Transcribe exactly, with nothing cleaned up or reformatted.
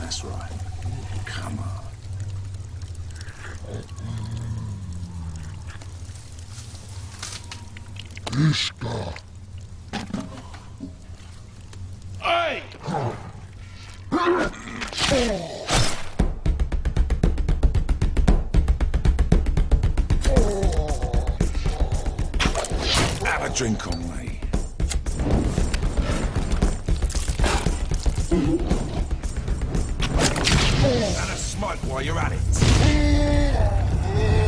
That's right. Come on. Ishka. Hey! Have a drink on me. And a smoke while you're at it.